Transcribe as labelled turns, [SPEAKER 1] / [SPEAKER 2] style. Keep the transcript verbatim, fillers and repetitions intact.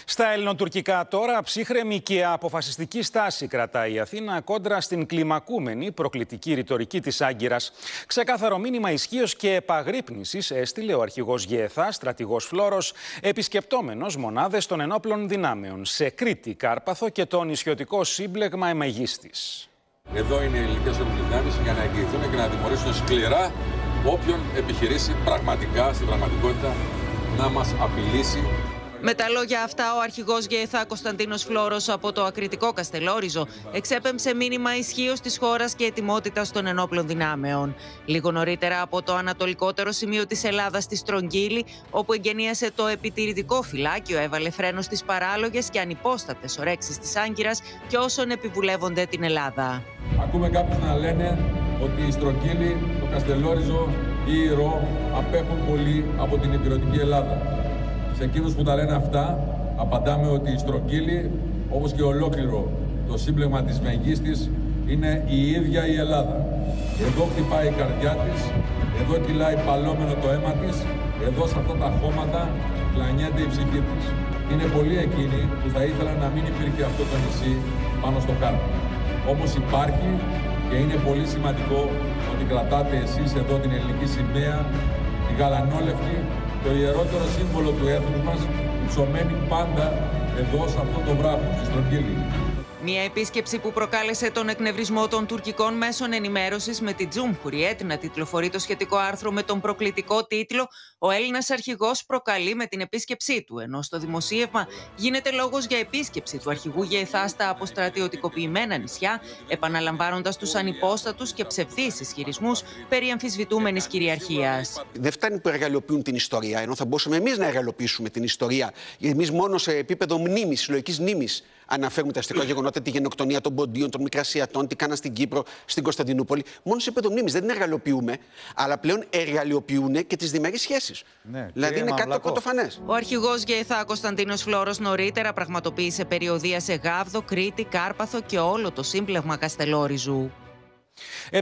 [SPEAKER 1] Στα ελληνοτουρκικά τώρα, ψύχρεμη και αποφασιστική στάση κρατάει η Αθήνα κόντρα στην κλιμακούμενη προκλητική ρητορική της Άγκυρας. Ξεκάθαρο μήνυμα ισχύως και επαγρύπνησης έστειλε ο αρχηγός ΓΕΘΑ, στρατηγός Φλόρος, επισκεπτόμενος μονάδες των ενόπλων δυνάμεων σε Κρήτη, Κάρπαθο και το νησιωτικό σύμπλεγμα Αιμαγίστης.
[SPEAKER 2] Εδώ είναι οι ελληνικές δυνάμεις για να εγγυηθούν και να τιμωρήσουν σκληρά όποιον επιχειρήσει πραγματικά, στην πραγματικότητα, να μας απειλήσει.
[SPEAKER 3] Με τα λόγια αυτά, ο αρχηγός ΓΕΘΑ Κωνσταντίνος Φλόρος από το ακριτικό Καστελόριζο εξέπεμψε μήνυμα ισχύως της χώρας και ετοιμότητας των ενόπλων δυνάμεων. Λίγο νωρίτερα από το ανατολικότερο σημείο της Ελλάδας, στη Στρογγύλη, όπου εγγενίασε το επιτηρητικό φυλάκιο, έβαλε φρένο στις παράλογες και ανυπόστατες ορέξεις της Άγκυρας και όσων επιβουλεύονται την Ελλάδα.
[SPEAKER 2] Ακούμε κάποιους να λένε ότι η Στρογγύλη, το Καστελόριζο ή η Ρο απέχουν πολύ από την ηπειρωτική Ελλάδα. Σε εκείνους που τα λένε αυτά, απαντάμε ότι η Στρογγύλη, όπως και ολόκληρο το σύμπλεγμα της Αιμαγίστης, είναι η ίδια η Ελλάδα. Εδώ χτυπάει η καρδιά της, εδώ κυλάει παλόμενο το αίμα της, εδώ σε αυτά τα χώματα κλανιέται η ψυχή της. Είναι πολλοί εκείνοι που θα ήθελαν να μην υπήρχε αυτό το νησί πάνω στο Κάρπαθο. Όμως υπάρχει και είναι πολύ σημαντικό ότι κρατάτε εσείς εδώ την ελληνική σημαία, τη γαλανόλευκη, το ιερότερο σύμβολο του έθνους μας, που ψωμένει πάντα εδώ σε αυτό το βράχο, στη Στρογγύλη.
[SPEAKER 3] Μια επίσκεψη που προκάλεσε τον εκνευρισμό των τουρκικών μέσων ενημέρωσης, με την Cumhuriyet να τιτλοφορεί το σχετικό άρθρο με τον προκλητικό τίτλο «Ο Έλληνας αρχηγός προκαλεί με την επίσκεψή του», ενώ στο δημοσίευμα γίνεται λόγος για επίσκεψη του αρχηγού ΓΕΘΑ στα αποστρατιωτικοποιημένα νησιά, επαναλαμβάνοντας τους ανυπόστατους και ψευδείς ισχυρισμούς περί αμφισβητούμενης κυριαρχίας.
[SPEAKER 4] Δεν φτάνει που εργαλειοποιούν την ιστορία, ενώ θα μπορούσαμε εμείς να εργαλειοποιήσουμε την ιστορία. Εμείς μόνο σε επίπεδο μνήμης, συλλογικής μνήμης, αναφέρουμε τα αστικά γεγονότα, τη γενοκτονία των Ποντίων, των Μικρασιατών, τι κάναν στην Κύπρο, στην Κωνσταντινούπολη. Μόνο σε επίπεδο μνήμης. Δεν την εργαλειοποιούμε, αλλά πλέον εργαλειοποιούν και τις διμερείς σχέσεις. Ναι, δηλαδή είναι κάτι το πρωτοφανές.
[SPEAKER 3] Ο αρχηγός ΓΕΘΑ Κωνσταντίνος Φλόρος νωρίτερα πραγματοποίησε περιοδεία σε Γάβδο, Κρήτη, Κάρπαθο και όλο το σύμπλεγμα Καστελόριζου.